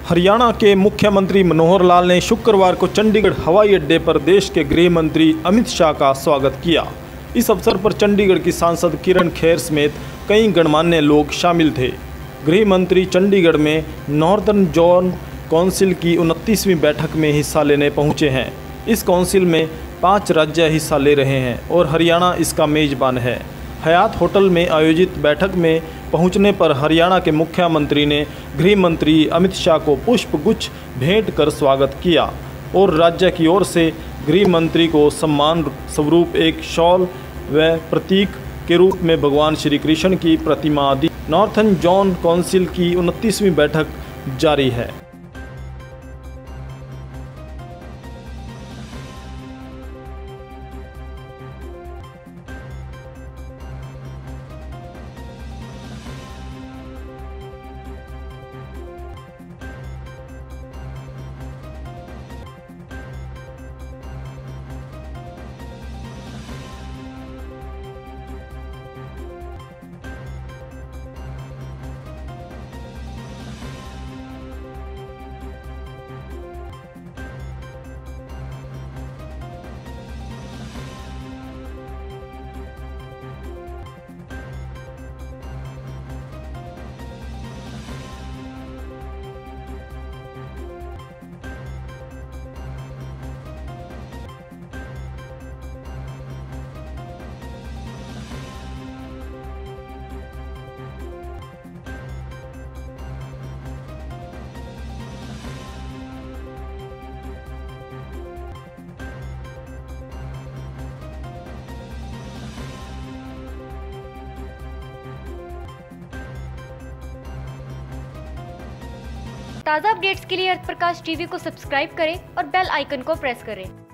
हरियाणा के मुख्यमंत्री मनोहर लाल ने शुक्रवार को चंडीगढ़ हवाई अड्डे पर देश के गृह मंत्री अमित शाह का स्वागत किया। इस अवसर पर चंडीगढ़ की सांसद किरण खेर समेत कई गणमान्य लोग शामिल थे। गृह मंत्री चंडीगढ़ में नॉर्दर्न जोन काउंसिल की 29वीं बैठक में हिस्सा लेने पहुंचे हैं। इस काउंसिल में 5 राज्य हिस्सा ले रहे हैं और हरियाणा इसका मेजबान है। हयात होटल में आयोजित बैठक में पहुंचने पर हरियाणा के मुख्यमंत्री ने गृह मंत्री अमित शाह को पुष्पगुच्छ भेंट कर स्वागत किया और राज्य की ओर से गृह मंत्री को सम्मान स्वरूप एक शॉल व प्रतीक के रूप में भगवान श्री कृष्ण की प्रतिमा दी। नॉर्थर्न जोन काउंसिल की 29वीं बैठक जारी है। ताज़ा अपडेट्स के लिए अर्थ प्रकाश टीवी को सब्सक्राइब करें और बेल आइकन को प्रेस करें।